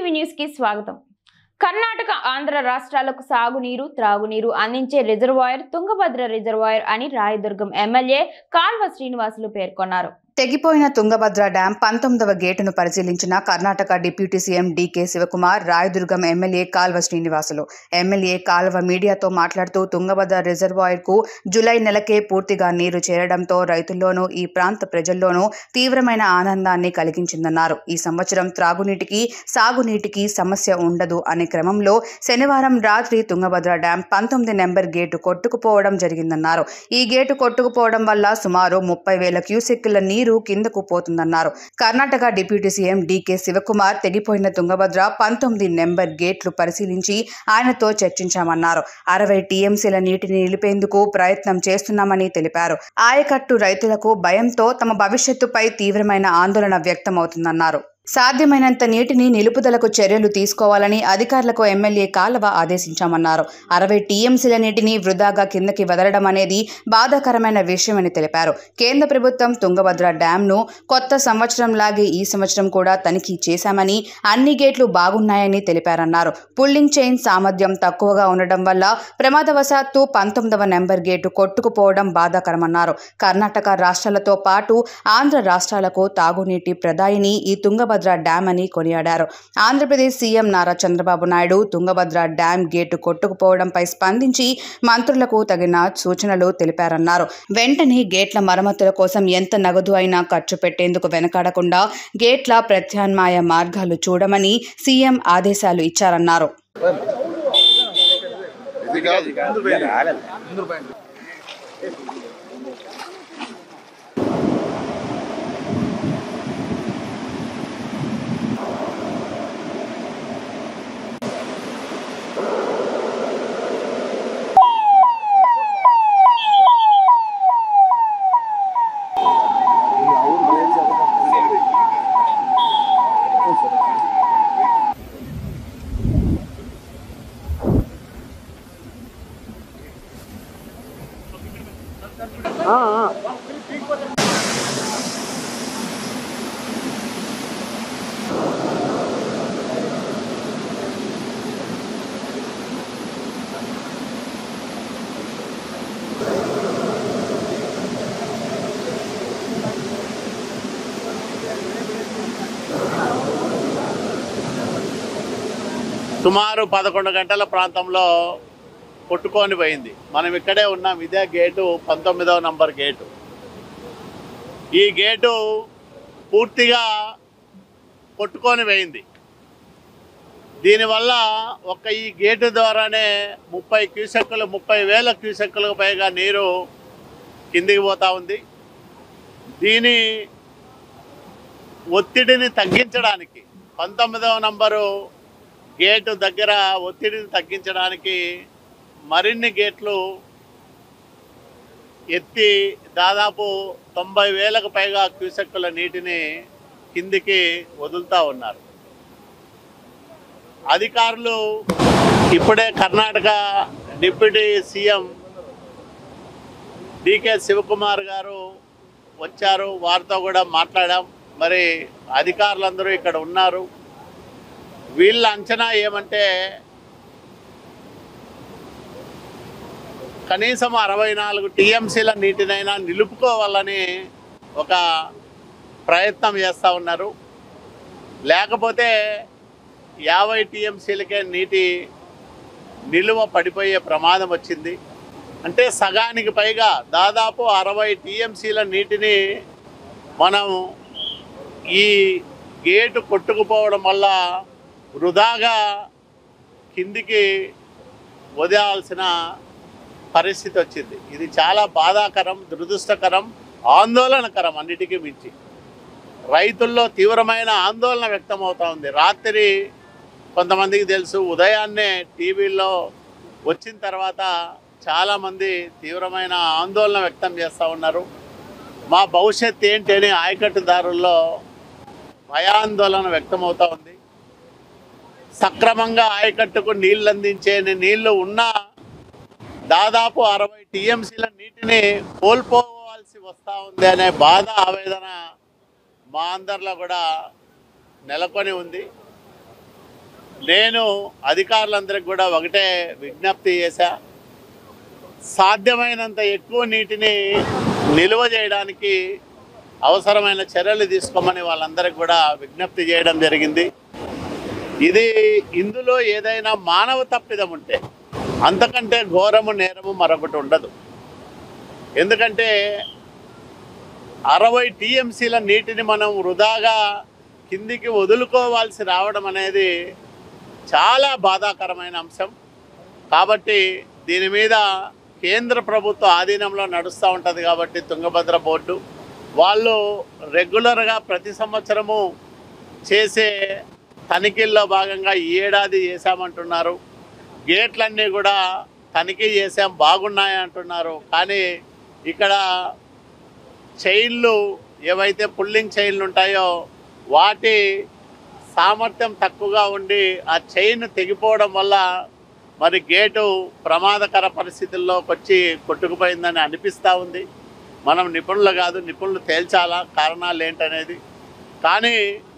TV news కి స్వాగతం. కర్ణాటక ఆంధ్ర రాష్ట్రాలకు సాగునీరు త్రాగునీరు అందించే రిజర్వాయర్ తుంగభద్ర రిజర్వాయర్ అని రాయదుర్గం ఎమ్మెల్యే కాల్వ శ్రీనివాసులు పేర్కొన్నారు. తెగిపోయిన తుంగభద్ర డ్యాం 19వ గేటును పరిశీలించిన Karnataka deputy CM DK Shivakumar, Rayadurgam MLA Kalva Srinivasulu. MLA Kalva మీడియాతో మాట్లాడుతూ తుంగభద్ర రిజర్వాయర్కు జూలై నెలకే పూర్తిగా నీరు చేరడంతో రైతుల్లోనూ ఈ ప్రాంత ప్రజల్లోనూ తీవ్రమైన ఆనందాన్ని కలిగించిందన్నారు. ఈ సంవత్సరం త్రాగునీటికి సాగునీటికి సమస్య ఉండదు అనే క్రమంలో శనివారం రాత్రి తుంగభద్ర డ్యాం 19 నెంబర్ గేటు కొట్టుకుపోవడం జరిగిందన్నారు. ఈ గేటు కొట్టుకుపోవడం వల్ల సుమారు 30,000 క్యూసెక్కుల నీరు కిందకు పోతుందన్నారు. Karnataka deputy CM DK Shivakumar తెగిపోయిన తుంగభద్ర 19 నెంబర్ గేట్లు పరిశీలించి ఆయనతో చర్చించామన్నారు. 60 టీఎంసీల నీటిని నిలిపేందుకు ప్రయత్నం చేస్తున్నామని తెలిపారు. ఆయకట్టు రైతులకు భయంతో తమ భవిష్యత్తుపై తీవ్రమైన ఆందోళన వ్యక్తమవుతుందన్నారు. సాధ్యమైనంత నీటిని నిలుపుదలకు చర్యలు తీసుకోవాలని అధికారులకు ఎమ్మెల్యే కాల్వ ఆదేశించామన్నారు. 60 టీఎంసీల నీటిని వృధాగా కిందకి వదలడం అనేది బాధాకరమైన విషయమని తెలిపారు. కేంద్ర ప్రభుత్వం తుంగభద్ర డ్యాంను కొత్త సంవత్సరంలాగే ఈ సంవత్సరం కూడా తనిఖీ చేశామని, అన్ని గేట్లు బాగున్నాయని తెలిపారన్నారు. పుల్లింగ్ చైన్ సామర్థ్యం తక్కువగా ఉండడం వల్ల ప్రమాదవశాత్తు 19వ నెంబర్ గేటు కొట్టుకుపోవడం బాధాకరమన్నారు. కర్ణాటక రాష్ట్రాలతో పాటు ఆంధ్ర రాష్ట్రాలకు తాగునీటి ప్రదాయిని ఈ తుంగభద్ర డ్యాం అని కొనియాడారు. Andhra Pradesh CM Nara Chandrababu Naidu Tungabhadra dam gate కొట్టుకుపోవడంపై స్పందించి మంత్రులకు తగిన సూచనలు తెలిపారన్నారు. వెంటనే గేట్ల మరమ్మతుల కోసం ఎంత నగదు అయినా ఖర్చు పెట్టేందుకు వెనకాడకుండా గేట్ల ప్రత్యామ్నాయ మార్గాలు చూడమని సీఎం ఆదేశాలు ఇచ్చారన్నారు. సుమారు 11 గంటల ప్రాంతంలో కొట్టుకొని పోయింది. మనం ఇక్కడే ఉన్నాం. ఇదే గేటు 19వ నంబర్ గేటు. ఈ గేటు పూర్తిగా కొట్టుకొని పోయింది. దీనివల్ల ఈ గేటు ద్వారానే 30,000 క్యూసెక్కులకు పైగా నీరు కిందికి పోతూ ఉంది. దీని ఒత్తిడిని తగ్గించడానికి 19వ నంబరు గేటు దగ్గర ఒత్తిడిని తగ్గించడానికి మరిన్ని గేట్లు ఎత్తి దాదాపు 90,000కు పైగా క్యూసెక్కుల నీటిని కిందికి వదులుతూ ఉన్నారు. అధికారులు ఇప్పుడే Karnataka deputy CM DK Shivakumar garu వచ్చారు. వారితో కూడా మాట్లాడాం. మరి అధికారులందరూ ఇక్కడ ఉన్నారు. వీళ్ళ అంచనా ఏమంటే కనీసం 64 టీఎంసీల నీటినైనా నిలుపుకోవాలని ఒక ప్రయత్నం చేస్తూ ఉన్నారు. లేకపోతే 50 టీఎంసీలకే నీటి నిలువ పడిపోయే ప్రమాదం వచ్చింది. అంటే సగానికి పైగా దాదాపు 60 టీఎంసీల నీటిని మనం ఈ గేటు కొట్టుకుపోవడం వల్ల వృధాగా కిందికి వదిలాల్సిన పరిస్థితి వచ్చింది. ఇది చాలా బాధాకరం, దురదృష్టకరం, ఆందోళనకరం. అన్నిటికీ మించి రైతుల్లో తీవ్రమైన ఆందోళన వ్యక్తమవుతూ ఉంది. రాత్రి కొంతమందికి తెలుసు, ఉదయాన్నే టీవీల్లో వచ్చిన తర్వాత చాలామంది తీవ్రమైన ఆందోళన వ్యక్తం చేస్తూ ఉన్నారు. మా భవిష్యత్తు ఏంటి అని ఆయకట్టుదారుల్లో భయాందోళన వ్యక్తమవుతూ ఉంది. సక్రమంగా ఆయకట్టుకు నీళ్ళు అందించే నీళ్లు ఉన్నా దాదాపు 60 టీఎంసీల నీటిని కోల్పోవాల్సి వస్తూ ఉంది అనే బాధ, ఆవేదన మా అందరిలో కూడా నెలకొని ఉంది. నేను అధికారులందరికీ కూడా ఒకటే విజ్ఞప్తి చేశా, సాధ్యమైనంత ఎక్కువ నీటిని నిల్వ చేయడానికి అవసరమైన చర్యలు తీసుకోమని వాళ్ళందరికీ కూడా విజ్ఞప్తి చేయడం జరిగింది. ఇందులో ఏదైనా మానవ తప్పిదం ఉంటే అంతకంటే ఘోరము నేరము మరొకటి ఉండదు. ఎందుకంటే 60 టీఎంసీల నీటిని మనం వృధాగా కిందికి వదులుకోవాల్సి రావడం అనేది చాలా బాధాకరమైన అంశం. కాబట్టి దీని మీద కేంద్ర ప్రభుత్వ ఆధీనంలో నడుస్తూ ఉంటుంది కాబట్టి తుంగభద్ర బోర్డు వాళ్ళు రెగ్యులర్గా ప్రతి సంవత్సరము చేసే తనిఖీల్లో భాగంగా ఈ ఏడాది చేశామంటున్నారు. గేట్లన్నీ కూడా తనిఖీ చేసాం, బాగున్నాయి అంటున్నారు. కానీ ఇక్కడ చైన్లు ఏవైతే పుల్లింగ్ చైన్లు ఉంటాయో వాటి సామర్థ్యం తక్కువగా ఉండి ఆ చైన్ తెగిపోవడం వల్ల మరి గేటు ప్రమాదకర పరిస్థితుల్లోకి వచ్చి కొట్టుకుపోయిందని అనిపిస్తూ ఉంది. మనం నిపుణులు కాదు, నిపుణులు తేల్చాలా కారణాలు ఏంటనేది. కానీ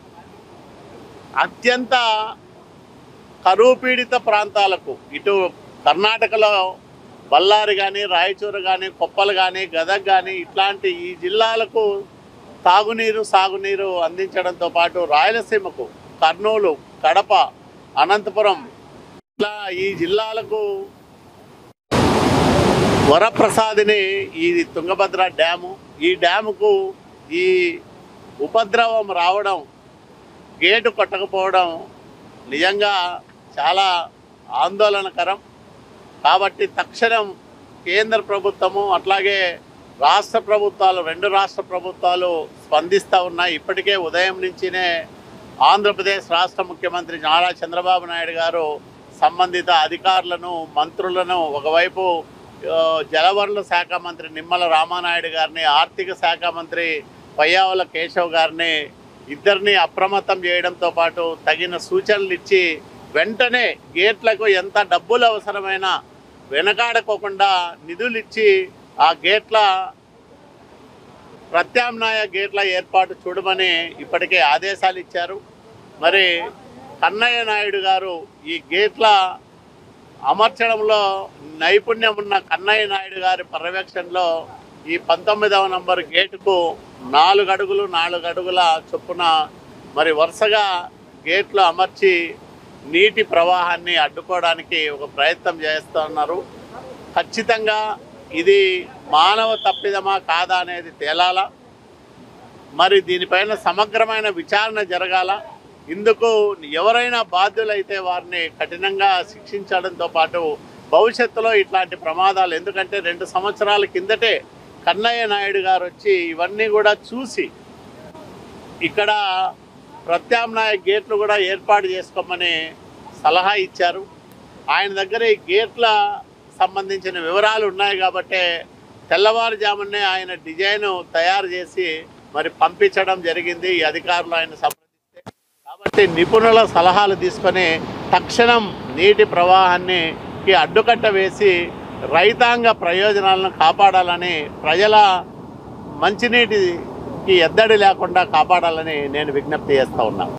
అత్యంత కరువు పీడిత ప్రాంతాలకు ఇటు కర్ణాటకలో బళ్ళారి కానీ, రాయచూరు కానీ, కొప్పలు కానీ, గదగ్ కానీ ఇట్లాంటి ఈ జిల్లాలకు తాగునీరు సాగునీరు అందించడంతో పాటు రాయలసీమకు కర్నూలు, కడప, అనంతపురం ఇట్లా ఈ జిల్లాలకు వరప్రసాదిని ఈ తుంగభద్ర డ్యాము. ఈ డ్యాముకు ఈ ఉపద్రవం రావడం, గేటు కొట్టకపోవడం నిజంగా చాలా ఆందోళనకరం. కాబట్టి తక్షణం కేంద్ర ప్రభుత్వము అట్లాగే రాష్ట్ర ప్రభుత్వాలు, 2 రాష్ట్ర ప్రభుత్వాలు స్పందిస్తూ ఉన్నాయి. ఇప్పటికే ఉదయం నుంచినే ఆంధ్రప్రదేశ్ రాష్ట్ర ముఖ్యమంత్రి నారా చంద్రబాబు నాయుడు గారు సంబంధిత అధికారులను, మంత్రులను, ఒకవైపు జలవనరుల శాఖ మంత్రి నిమ్మల రామానాయుడు గారిని, ఆర్థిక శాఖ మంత్రి పయ్యావుల కేశవ్ గారిని ఇద్దరిని అప్రమత్తం చేయడంతో పాటు తగిన సూచనలు ఇచ్చి వెంటనే గేట్లకు ఎంత డబ్బులు అవసరమైనా వెనకాడకోకుండా నిధులు ఇచ్చి ఆ గేట్ల ప్రత్యామ్నాయ గేట్ల ఏర్పాటు చూడమని ఇప్పటికే ఆదేశాలు ఇచ్చారు. మరి కన్నయ్య నాయుడు గారు ఈ గేట్ల అమర్చడంలో నైపుణ్యం ఉన్న కన్నయ్య నాయుడు గారి పర్యవేక్షణలో ఈ 19వ నంబర్ గేటుకు 4 అడుగులు 4 అడుగుల చొప్పున మరి వరుసగా గేట్లు అమర్చి నీటి ప్రవాహాన్ని అడ్డుకోవడానికి ఒక ప్రయత్నం చేస్తున్నారు. ఖచ్చితంగా ఇది మానవ తప్పిదమా కాదా అనేది తేలాలా. మరి దీనిపైన సమగ్రమైన విచారణ జరగాల. ఇందుకు ఎవరైనా బాధ్యులైతే వారిని కఠినంగా శిక్షించడంతో పాటు భవిష్యత్తులో ఇట్లాంటి ప్రమాదాలు, ఎందుకంటే 2 సంవత్సరాల కిందటే కన్నయ్య నాయుడు గారు వచ్చి ఇవన్నీ కూడా చూసి ఇక్కడ ప్రత్యామ్నాయ గేట్లు కూడా ఏర్పాటు చేసుకోమని సలహా ఇచ్చారు. ఆయన దగ్గర ఈ గేట్ల సంబంధించిన వివరాలు ఉన్నాయి కాబట్టి తెల్లవారుజామునే ఆయన డిజైన్ తయారు చేసి మరి పంపించడం జరిగింది ఈ అధికారులు ఆయన సంప్రదిస్తే. కాబట్టి నిపుణుల సలహాలు తీసుకొని తక్షణం నీటి ప్రవాహానికి అడ్డుకట్ట వేసి రైతాంగ ప్రయోజనాలను కాపాడాలని, ప్రజల మంచినీటికి ఎద్దడి లేకుండా కాపాడాలని నేను విజ్ఞప్తి చేస్తూ ఉన్నాను.